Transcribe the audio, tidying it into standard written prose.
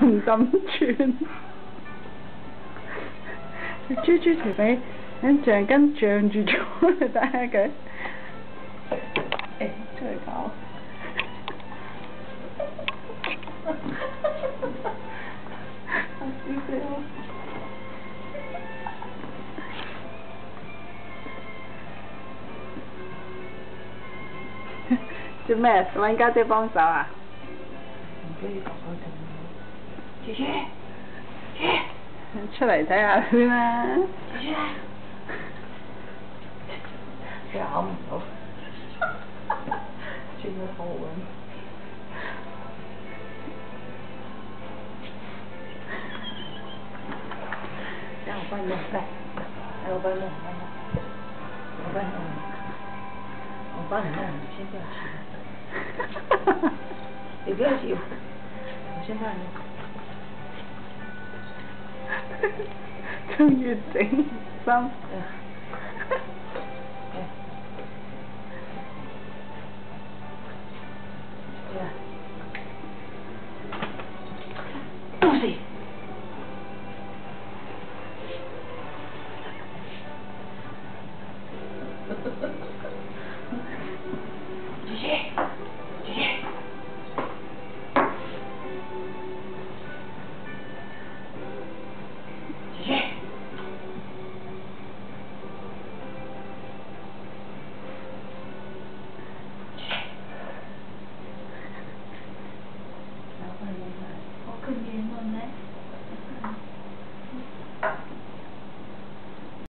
咁轉。豬豬條尾，橡筋脹住咗，你睇下佢。誒，出嚟搞。笑死我！做咩？揾家姐幫手啊？ 唔俾你哥哥睇。姐姐， 出嚟睇下先啦。 姐姐，佢咬唔到，轉咗好穩。让我帮你弄，来，我帮你弄，我帮你弄，我帮你弄，你先不要急，你不要急，我先帮你弄。 仲要整心。